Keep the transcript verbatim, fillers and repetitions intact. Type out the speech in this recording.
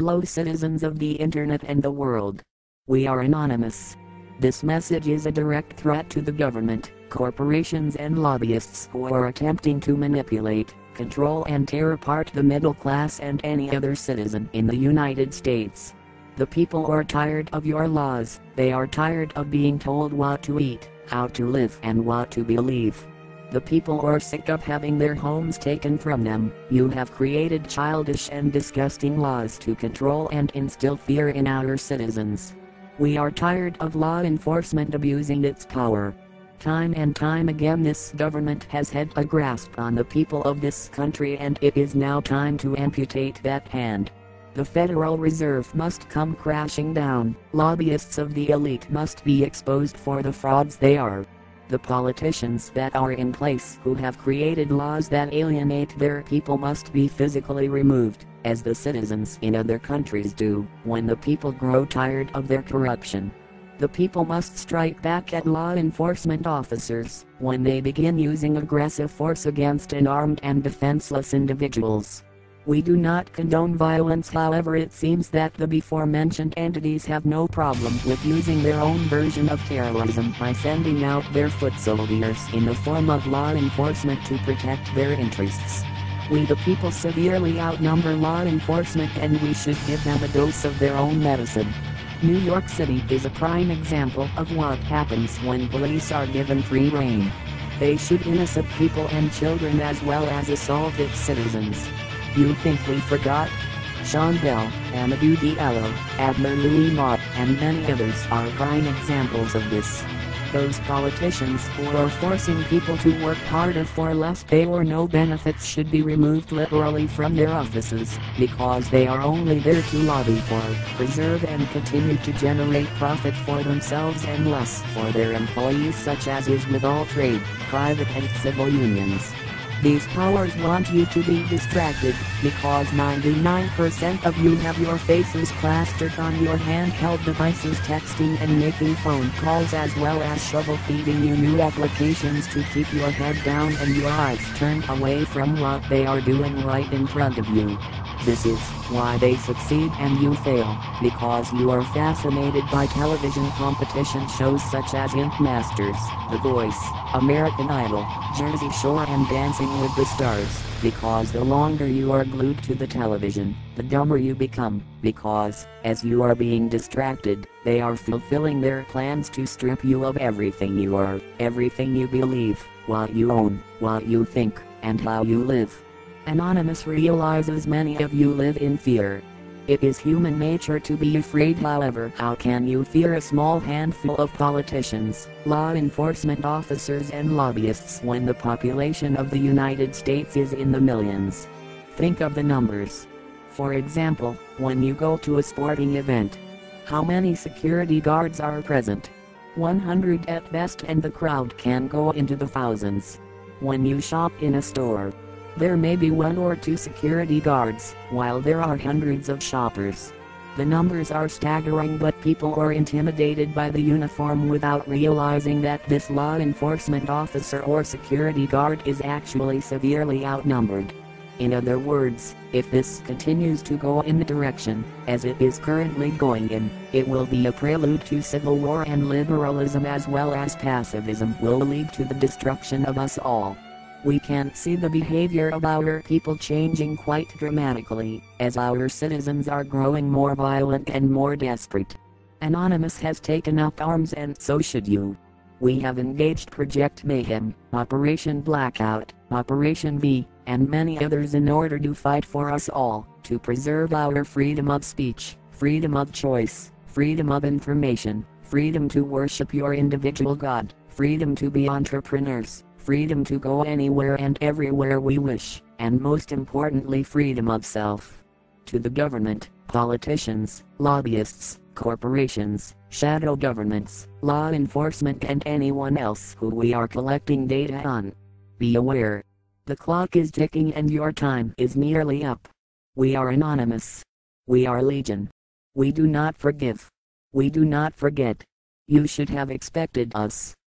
fellow citizens of the internet and the world. We are anonymous. This message is a direct threat to the government, corporations and lobbyists who are attempting to manipulate, control and tear apart the middle class and any other citizen in the United States. The people are tired of your laws. They are tired of being told what to eat, how to live and what to believe. The people are sick of having their homes taken from them. You have created childish and disgusting laws to control and instill fear in our citizens. We are tired of law enforcement abusing its power. Time and time again this government has had a grasp on the people of this country, and it is now time to amputate that hand. The Federal Reserve must come crashing down. Lobbyists of the elite must be exposed for the frauds they are. The politicians that are in place who have created laws that alienate their people must be physically removed, as the citizens in other countries do when the people grow tired of their corruption. The people must strike back at law enforcement officers when they begin using aggressive force against unarmed and defenseless individuals. We do not condone violence, however it seems that the before-mentioned entities have no problem with using their own version of terrorism by sending out their foot soldiers in the form of law enforcement to protect their interests. We the people severely outnumber law enforcement, and we should give them a dose of their own medicine. New York City is a prime example of what happens when police are given free rein. They shoot innocent people and children as well as assault its citizens. You think we forgot? Sean Bell, Amadou Diallo, Adler Louis Mott, and many others are prime examples of this. Those politicians who are forcing people to work harder for less pay or no benefits should be removed literally from their offices, because they are only there to lobby for, preserve and continue to generate profit for themselves and less for their employees, such as is with all trade, private and civil unions. These powers want you to be distracted, because ninety-nine percent of you have your faces plastered on your handheld devices, texting and making phone calls, as well as shovel-feeding you new applications to keep your head down and your eyes turned away from what they are doing right in front of you. This is why they succeed and you fail, because you are fascinated by television competition shows such as Ink Masters, The Voice, American Idol, Jersey Shore and Dancing with the Stars, because the longer you are glued to the television, the dumber you become, because, as you are being distracted, they are fulfilling their plans to strip you of everything you are, everything you believe, what you own, what you think, and how you live. Anonymous realizes many of you live in fear. It is human nature to be afraid, however, how can you fear a small handful of politicians, law enforcement officers and lobbyists when the population of the United States is in the millions? Think of the numbers. For example, when you go to a sporting event, how many security guards are present? one hundred at best, and the crowd can go into the thousands. When you shop in a store, there may be one or two security guards, while there are hundreds of shoppers. The numbers are staggering, but people are intimidated by the uniform without realizing that this law enforcement officer or security guard is actually severely outnumbered. In other words, if this continues to go in the direction, as it is currently going in, it will be a prelude to civil war, and liberalism as well as pacifism will lead to the destruction of us all. We can see the behavior of our people changing quite dramatically, as our citizens are growing more violent and more desperate. Anonymous has taken up arms, and so should you. We have engaged Project Mayhem, Operation Blackout, Operation V, and many others in order to fight for us all, to preserve our freedom of speech, freedom of choice, freedom of information, freedom to worship your individual God, freedom to be entrepreneurs, freedom to go anywhere and everywhere we wish, and most importantly, freedom of self. To the government, politicians, lobbyists, corporations, shadow governments, law enforcement and anyone else who we are collecting data on, be aware. The clock is ticking and your time is nearly up. We are anonymous. We are legion. We do not forgive. We do not forget. You should have expected us.